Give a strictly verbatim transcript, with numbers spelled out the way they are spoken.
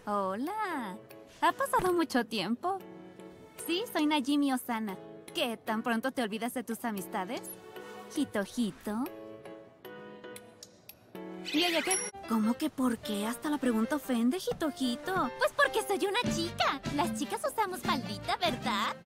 Hola. ¿Ha pasado mucho tiempo? Sí, soy Najimi Osana. ¿Qué? ¿Tan pronto te olvidas de tus amistades? Hito, Hito. ¿Y ella qué? ¿Cómo que por qué? Hasta la pregunta ofende, Hito, Hito. Pues porque soy una chica. Las chicas usamos faldita, ¿verdad?